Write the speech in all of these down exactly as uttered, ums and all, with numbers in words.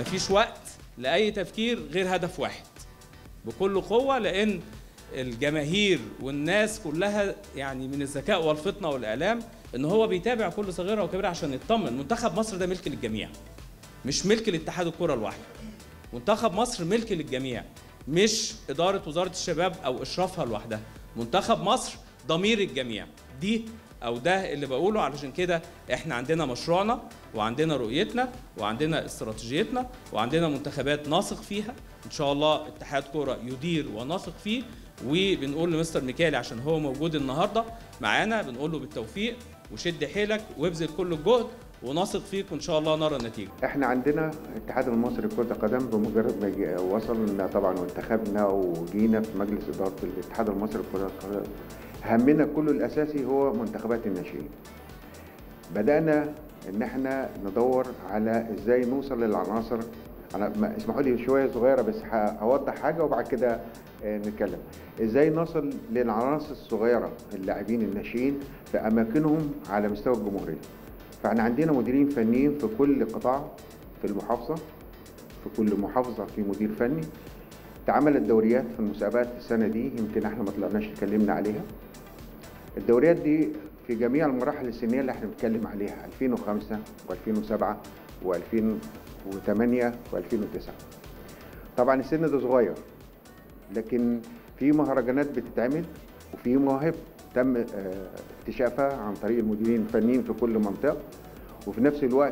مفيش وقت لاي تفكير غير هدف واحد بكل قوه، لان الجماهير والناس كلها يعني من الذكاء والفطنه والاعلام ان هو بيتابع كل صغيره وكبيره عشان يطمن. منتخب مصر ده ملك للجميع، مش ملك لاتحاد الكره لوحده. منتخب مصر ملك للجميع، مش اداره وزاره الشباب او اشرافها لوحدها. منتخب مصر ضمير الجميع. دي او ده اللي بقوله. علشان كده احنا عندنا مشروعنا وعندنا رؤيتنا وعندنا استراتيجيتنا وعندنا منتخبات نثق فيها ان شاء الله اتحاد كره يدير ونثق فيه. وبنقول لمستر ميكالي عشان هو موجود النهارده معانا، بنقول له بالتوفيق وشد حيلك وابذل كل الجهد ونثق فيك وان شاء الله نرى النتيجه. احنا عندنا الاتحاد المصري لكره القدم بمجرد ما وصلنا طبعا وانتخبنا وجينا في مجلس اداره الاتحاد المصري لكره القدم، همنا كله الاساسي هو منتخبات الناشئين. بدانا ان احنا ندور على ازاي نوصل للعناصر. انا اسمحوا لي شويه صغيره بس هوضح حاجه وبعد كده نتكلم ازاي نصل للعناصر الصغيره اللاعبين الناشئين في اماكنهم على مستوى الجمهوريه. فاحنا عندنا مديرين فنيين في كل قطاع في المحافظه، في كل محافظه في مدير فني. اتعملت دوريات في المسابقات السنه دي، يمكن احنا ما طلعناش اتكلمنا عليها. الدوريات دي في جميع المراحل السنيه اللي احنا بنتكلم عليها ألفين وخمسة وألفين وسبعة وألفين وثمانية وألفين وتسعة. طبعا السن ده صغير، لكن في مهرجانات بتتعمل وفي مواهب تم اكتشافها عن طريق المديرين الفنيين في كل منطقه. وفي نفس الوقت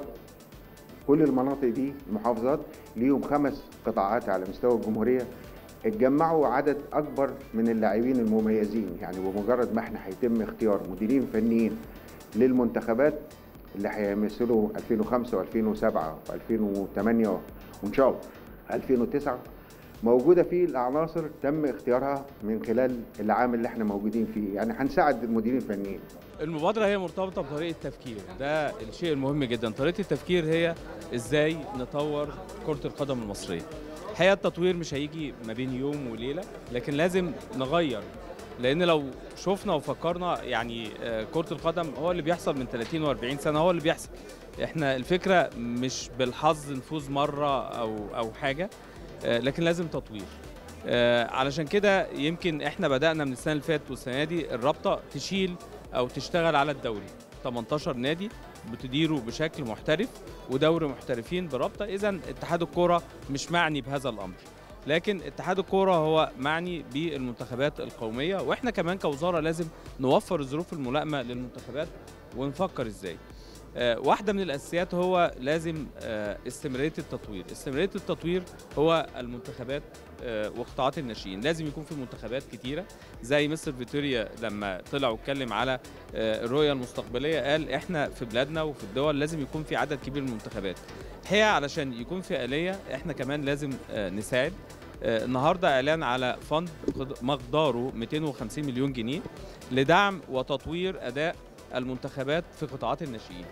كل المناطق دي المحافظات ليهم خمس قطاعات على مستوى الجمهوريه اتجمعوا عدد اكبر من اللاعبين المميزين. يعني بمجرد ما احنا هيتم اختيار مديرين فنيين للمنتخبات اللي هيمثلوا ألفين وخمسة وألفين وسبعة وألفين وثمانية وان شاء الله ألفين وتسعة، موجوده فيه العناصر تم اختيارها من خلال العام اللي احنا موجودين فيه. يعني هنساعد المديرين الفنيين. المبادره هي مرتبطه بطريقه التفكير، ده الشيء المهم جدا. طريقه التفكير هي ازاي نطور كره القدم المصريه. الحقيقه التطوير مش هيجي ما بين يوم وليله، لكن لازم نغير. لان لو شفنا وفكرنا يعني كره القدم هو اللي بيحصل من ثلاثين وأربعين سنه، هو اللي بيحصل. احنا الفكره مش بالحظ نفوز مره او او حاجه، لكن لازم تطوير. علشان كده يمكن احنا بدأنا من السنة اللي فاتت والسنة دي الرابطة تشيل او تشتغل على الدوري. تمنتاشر نادي بتديره بشكل محترف ودوري محترفين برابطة. اذا اتحاد الكرة مش معني بهذا الامر، لكن اتحاد الكرة هو معني بالمنتخبات القومية. واحنا كمان كوزارة لازم نوفر الظروف الملائمة للمنتخبات ونفكر ازاي. آه واحدة من الأساسيات هو لازم آه استمرارية التطوير. استمرارية التطوير هو المنتخبات آه وقطاعات الناشئين. لازم يكون في منتخبات كتيرة زي مستر فيتوريا لما طلع واتكلم على الرؤية المستقبلية، قال احنا في بلادنا وفي الدول لازم يكون في عدد كبير من المنتخبات. الحقيقة علشان يكون في آلية احنا كمان لازم نساعد. النهارده اعلان على فند مقداره مئتين وخمسين مليون جنيه لدعم وتطوير اداء المنتخبات في قطاعات الناشئين.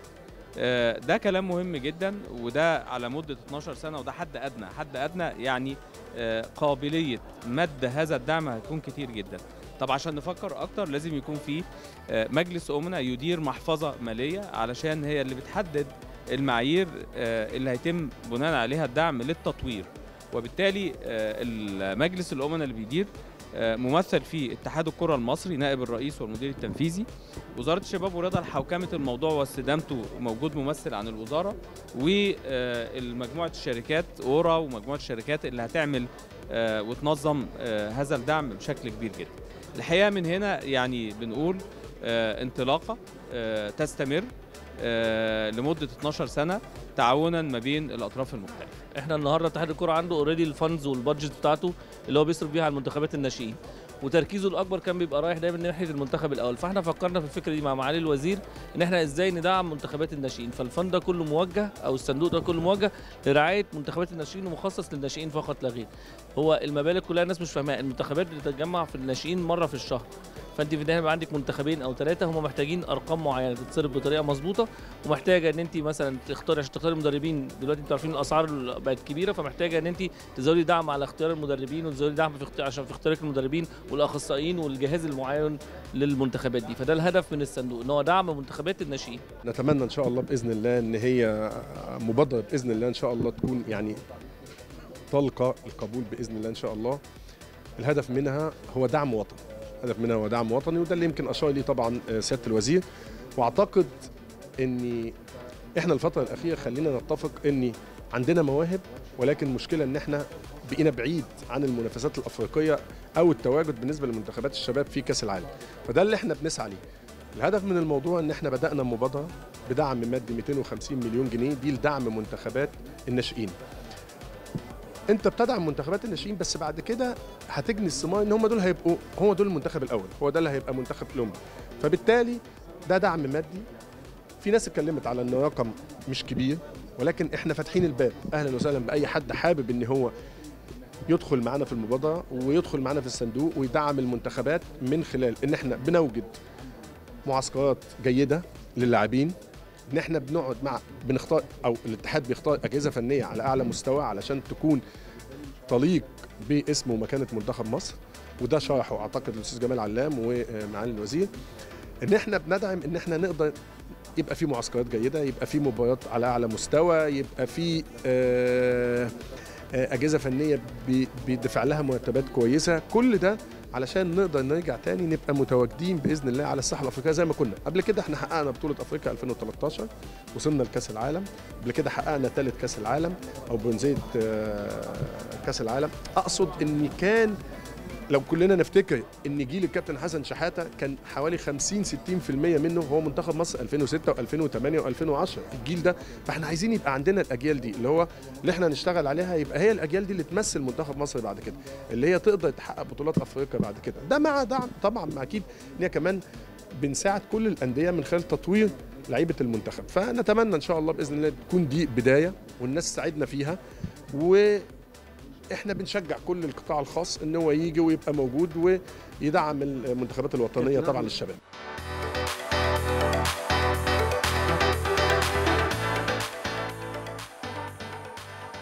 ده كلام مهم جدا، وده على مده اتناشر سنه، وده حد ادنى. حد ادنى يعني قابليه مد هذا الدعم هتكون كتير جدا. طب عشان نفكر اكتر لازم يكون في مجلس امنا يدير محفظه ماليه، علشان هي اللي بتحدد المعايير اللي هيتم بناء عليها الدعم للتطوير. وبالتالي المجلس الامنا اللي بيدير ممثل في اتحاد الكرة المصري نائب الرئيس والمدير التنفيذي. وزارة الشباب والرياضة لحوكمة الموضوع واستدامته موجود ممثل عن الوزارة، والمجموعة الشركات اورا ومجموعة الشركات اللي هتعمل وتنظم هذا الدعم بشكل كبير جدا. الحقيقة من هنا يعني بنقول انطلاقة تستمر لمدة اتناشر سنة تعاونا ما بين الأطراف المختلفة. احنا النهارده اتحاد الكرة عنده اوريدي الفاندز والبادجت بتاعته اللي هو بيصرف بيها على المنتخبات الناشئين، وتركيزه الاكبر كان بيبقى رايح دايما ناحيه المنتخب الاول. فاحنا فكرنا في الفكره دي مع معالي الوزير ان احنا ازاي ندعم منتخبات الناشئين. فالفند ده كله موجه او الصندوق ده كله موجه لرعايه منتخبات الناشئين ومخصص للناشئين فقط لا غير. هو المبالغ كلها الناس مش فاهماها. المنتخبات بتتجمع في الناشئين مره في الشهر، فانت في النهايه عندك منتخبين او ثلاثه هم محتاجين ارقام معينه تتصرف بطريقه مظبوطه، ومحتاجه ان انت مثلا تختاري عشان تختاري مدربين. دلوقتي انتوا عارفين الاسعار بقت كبيره، فمحتاجه ان انت تزودي دعم على اختيار المدربين وتزودي دعم في اختيار عشان في اختيارك المدربين والاخصائيين والجهاز المعاون للمنتخبات دي. فده الهدف من الصندوق، ان هو دعم منتخبات الناشئين. نتمنى ان شاء الله باذن الله ان هي مبادره باذن الله ان شاء الله تكون يعني تلقى القبول باذن الله ان شاء الله. الهدف منها هو دعم وطني، الهدف منها هو دعم وطني، وده اللي يمكن اشار ليه طبعا سياده الوزير. واعتقد ان احنا الفتره الاخيره خلينا نتفق ان عندنا مواهب، ولكن المشكله ان احنا بقينا بعيد عن المنافسات الافريقيه او التواجد بالنسبه لمنتخبات الشباب في كاس العالم. فده اللي احنا بنسعى ليه. الهدف من الموضوع ان احنا بدانا مبادره بدعم مادي مئتين وخمسين مليون جنيه دي لدعم منتخبات الناشئين. انت بتدعم منتخبات الناشئين، بس بعد كده هتجني الثمار ان هم دول هيبقوا هو دول المنتخب الاول، هو ده اللي هيبقى منتخب الاولمبي. فبالتالي ده دعم مادي. في ناس اتكلمت على انه رقم مش كبير، ولكن احنا فاتحين الباب اهلا وسهلا باي حد حابب ان هو يدخل معانا في المبادره ويدخل معانا في الصندوق ويدعم المنتخبات من خلال ان احنا بنوجد معسكرات جيده للاعبين، ان احنا بنقعد مع بنختار او الاتحاد بيختار اجهزه فنيه على اعلى مستوى علشان تكون تليق باسم ومكانه منتخب مصر، وده شرحه اعتقد الاستاذ جمال علام ومعالي الوزير. ان احنا بندعم ان احنا نقدر يبقى في معسكرات جيده، يبقى في مباريات على اعلى مستوى، يبقى في اجهزه فنيه بيدفع لها مرتبات كويسه، كل ده علشان نقدر نرجع تاني نبقى متواجدين باذن الله على الساحه الافريقيه زي ما كنا قبل كده. احنا حققنا بطوله افريقيا ألفين وثلاثة عشر، وصلنا لكاس العالم، قبل كده حققنا ثالث كاس العالم او برونزيه كاس العالم. اقصد ان كان لو كلنا نفتكر ان جيل الكابتن حسن شحاته كان حوالي خمسين ستين بالمئة منه هو منتخب مصر ألفين وستة وألفين وثمانية وألفين وعشرة، الجيل ده. فاحنا عايزين يبقى عندنا الاجيال دي اللي هو اللي احنا نشتغل عليها، يبقى هي الاجيال دي اللي تمثل منتخب مصر بعد كده، اللي هي تقدر تحقق بطولات افريقيا بعد كده. ده مع دعم طبعا مع اكيد ان هي كمان بنساعد كل الانديه من خلال تطوير لعيبه المنتخب. فنتمنى ان شاء الله باذن الله تكون دي بدايه والناس تساعدنا فيها، و احنا بنشجع كل القطاع الخاص ان هو يجي ويبقى موجود ويدعم المنتخبات الوطنيه طبعا للشباب.